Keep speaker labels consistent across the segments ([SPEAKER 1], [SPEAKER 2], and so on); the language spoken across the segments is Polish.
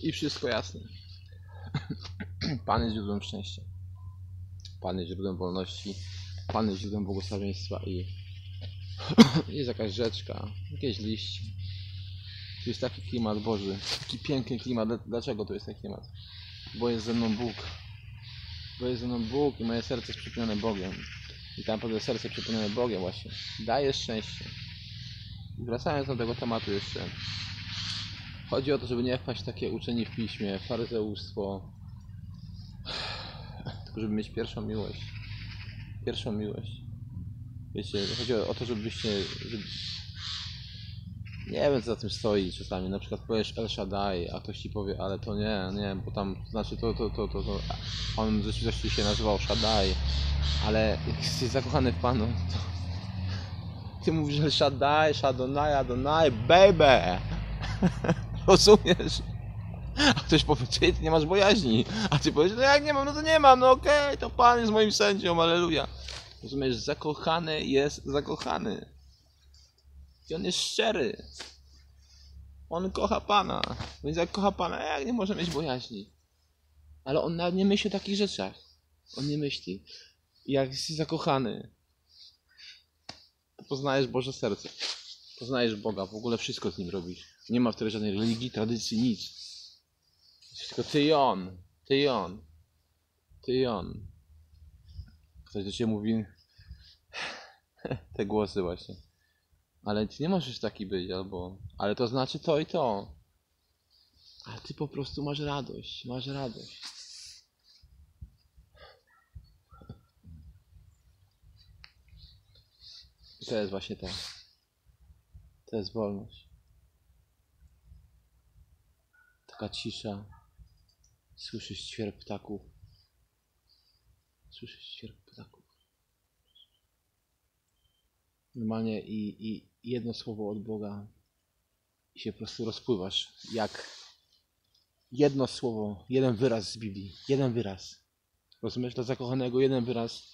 [SPEAKER 1] I wszystko jasne. Pan jest źródłem szczęścia. Pan jest źródłem wolności. Pan jest źródłem błogosławieństwa i jest jakaś rzeczka, jakieś liście. Tu jest taki klimat Boży, taki piękny klimat. Dlaczego tu jest taki klimat? Bo jest ze mną Bóg. Bo jest ze mną Bóg i moje serce jest przepełnione Bogiem. I tam potem serce przepełnione Bogiem właśnie daje szczęście. I wracając do tego tematu jeszcze. Chodzi o to, żeby nie wpaść w takie uczenie w piśmie, faryzeustwo. Tylko żeby mieć pierwszą miłość. Pierwszą miłość. Wiecie, chodzi o to, żebyście... Nie wiem, co za tym stoi czasami. Na przykład powiesz El Shaddai, a ktoś ci powie, ale to nie, bo tam, to znaczy to. On w rzeczywistości się nazywał Shaddai, ale jak jesteś zakochany w Panu, to ty mówisz El Shaddai, Adonai, baby! Rozumiesz? A ktoś powie, ty nie masz bojaźni, a ty powiesz, no jak nie mam, no to nie mam, no okej, to Pan jest moim sędzią, alleluja. Rozumiesz, zakochany jest zakochany. I on jest szczery. On kocha Pana. Więc jak kocha Pana, jak nie może mieć bojaźni? Ale on nawet nie myśli o takich rzeczach. On nie myśli. I jak jesteś zakochany, to poznajesz Boże serce. Poznajesz Boga. W ogóle wszystko z Nim robisz. Nie ma wtedy żadnej religii, tradycji, nic. Tylko Ty i On. Ty i On. Ty i On. Ktoś do Ciebie mówi te głosy właśnie. Ale ty nie możesz taki być, albo... Ale to znaczy to i to. A ty po prostu masz radość. Masz radość. I to jest właśnie to. To jest wolność. Taka cisza. Słyszysz ćwierk ptaków. Słyszysz ćwierk ptaków. Normalnie i jedno słowo od Boga i się po prostu rozpływasz, jak jedno słowo, jeden wyraz z Biblii, jeden wyraz. Rozumiesz? Dla zakochanego jeden wyraz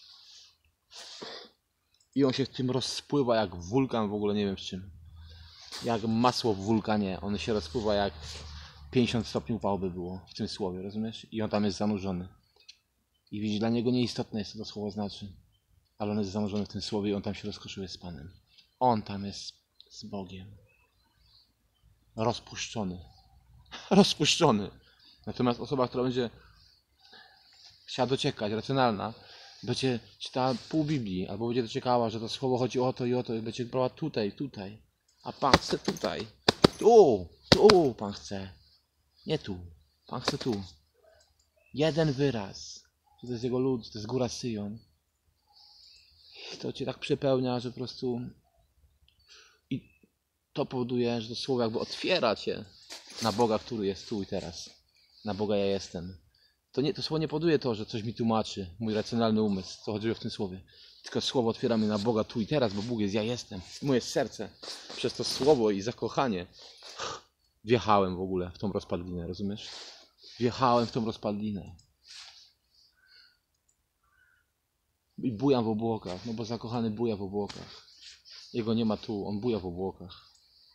[SPEAKER 1] i on się w tym rozpływa jak wulkan, w ogóle nie wiem w czym. Jak masło w wulkanie, on się rozpływa jak 50 stopni upału by było w tym słowie, rozumiesz? I on tam jest zanurzony. I widzisz, dla niego nieistotne jest, co to słowo znaczy. Ale on jest zanurzony w tym słowie i on tam się rozkoszuje z Panem. On tam jest z Bogiem. Rozpuszczony. Rozpuszczony. Natomiast osoba, która będzie chciała dociekać, racjonalna, będzie czytała pół Biblii, albo będzie dociekała, że to słowo chodzi o to i będzie brała tutaj. A Pan chce tutaj. Tu Pan chce. Nie tu. Pan chce tu. Jeden wyraz. To jest Jego lud, to jest góra Syjon. To cię tak przepełnia, że po prostu i to powoduje, że to słowo jakby otwiera cię na Boga, który jest tu i teraz. Na Boga ja jestem. To słowo nie powoduje to, że coś mi tłumaczy, mój racjonalny umysł, co chodziło w tym słowie. Tylko słowo otwiera mnie na Boga tu i teraz, bo Bóg jest, ja jestem. Moje serce przez to słowo i zakochanie wjechałem w ogóle w tą rozpadlinę, rozumiesz? Wjechałem w tą rozpadlinę. I bujam w obłokach, no bo zakochany buja w obłokach. Jego nie ma tu, on buja w obłokach.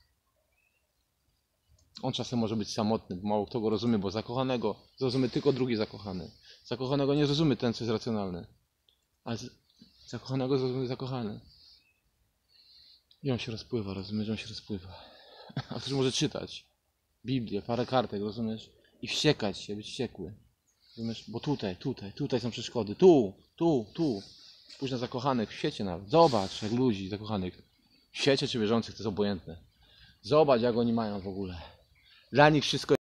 [SPEAKER 1] On czasem może być samotny, bo mało kto go rozumie, bo zakochanego zrozumie tylko drugi zakochany. Zakochanego nie zrozumie ten, co jest racjonalny. Ale zakochanego zrozumie zakochany. I on się rozpływa, rozumiesz, on się rozpływa. A ktoś może czytać Biblię, parę kartek, rozumiesz? I wściekać się, być wściekły. Rozumiesz? Bo tutaj są przeszkody. Tu. Spójrz na zakochanych w świecie nawet. Zobacz, jak ludzi zakochanych w świecie czy wierzących to jest obojętne. Zobacz, jak oni mają w ogóle. Dla nich wszystko